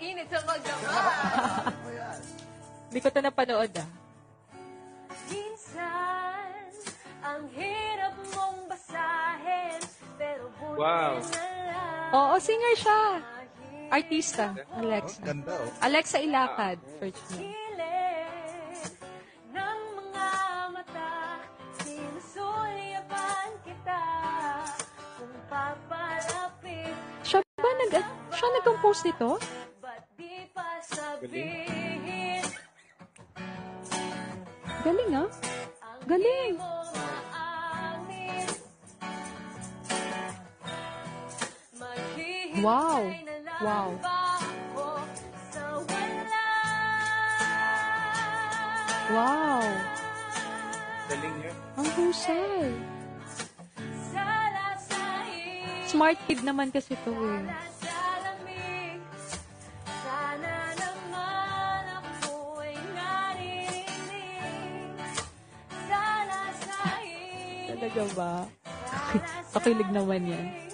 init sa magdama. Hindi ko ito napanood, ah. Minsan, ang hirap mong basahin, pero buti Wow. na lang. Oo, singer siya. Artista, Alexa. Ganda, oh. Alexa Ilacad. Search mo. Gilid ng mga mata, sinusulyapan kita, kung papalapit, Siya ba siya nag-compose nito? ba't di pa sabihin, Galing, ah. Galing. mo maamin. Maghihintay Wow. na lang Wow. ba ako sa wala? Wow. Galing niya. Ang husay. Salasahid, Smart kid naman kasi ito, eh. salamig, sana naman ako'y naririnig. Salasahid, Talaga ba? Pakilig naman yan.